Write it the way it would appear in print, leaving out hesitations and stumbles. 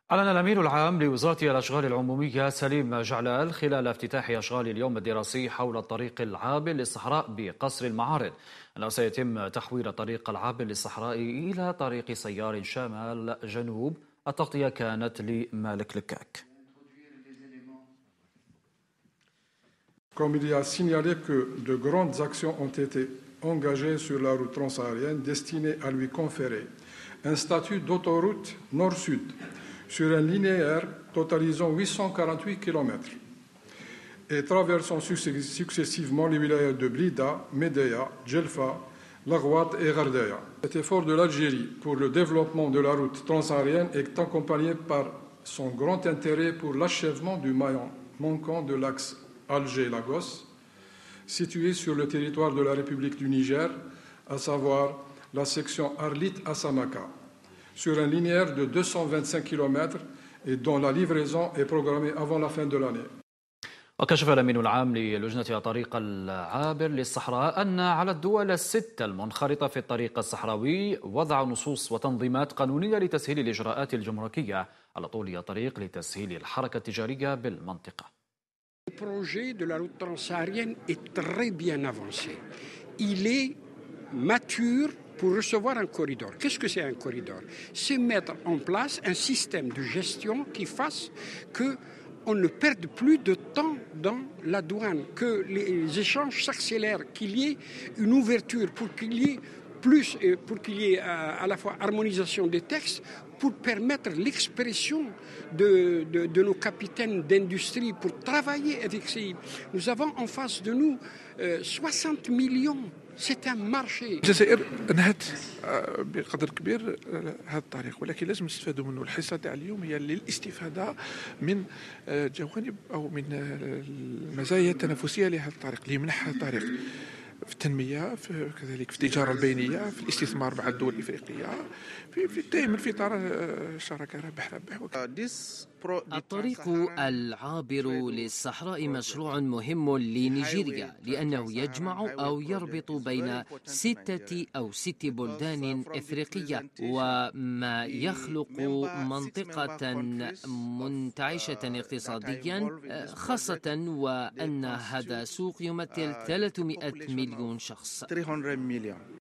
أعلن الأمين العام لوزارة الأشغال العمومية سليم جعلال خلال افتتاح أشغال اليوم الدراسي حول الطريق العابر للصحراء بقصر المعارض أنه سيتم تحويل الطريق العابر للصحراء إلى طريق سيار شمال جنوب. التغطية كانت لمالك لكاك. Comme il y a signalé que de grandes actions ont été engagées sur la route transsaharienne destinées à lui conférer un statut d'autoroute nord-sud sur un linéaire totalisant 848 km et traversant successivement les wilayas de Blida, Médéa, Djelfa, Laghouat et Ghardaïa. Cet effort de l'Algérie pour le développement de la route transsaharienne est accompagné par son grand intérêt pour l'achèvement du maillon manquant de l'axe Alger-Lagos, situé sur le territoire de la République du Niger, à savoir la section Arlit-Assamaka, sur un linéaire de 225 km et dont la livraison est programmée avant la fin de l'année. وكشف الأمين العام للجنة الطريق العابر للصحراء أن على الدول الست المنخرطة في الطريق الصحراوي وضع نصوص وتنظيمات قانونية لتسهيل الإجراءات الجمركية على طول الطريق لتسهيل الحركة التجارية بالمنطقة. Le projet de la route transsaharienne est très bien avancé. Il est mature pour recevoir un corridor. Qu'est-ce que c'est un corridor? C'est mettre en place un système de gestion qui fasse qu'on ne perde plus de temps dans la douane, que les échanges s'accélèrent, qu'il y ait une ouverture, pour qu'il y ait à la fois harmonisation des textes, pour permettre l'expression de nos capitaines d'industrie pour travailler avec ces... Nous avons en face de nous 60 millions. C'est un marché. الجزائر انهت بقدر كبير هذا الطريق، ولكن لازم نستفادوا منه. الحصه تاع اليوم هي للاستفاده من جوانب او من المزايا التنافسيه لهذا الطريق اللي يمنحها الطريق في التنميه، كذلك في التجاره البينيه، في الاستثمار مع الدول الافريقيه، دائما في اطار الشراكه ربح ربح. الطريق العابر للصحراء مشروع مهم لنيجيريا لأنه يجمع أو يربط بين 6 أو 6 بلدان إفريقية، وما يخلق منطقة منتعشة اقتصاديا، خاصة وأن هذا سوق يمثل 300 مليون شخص.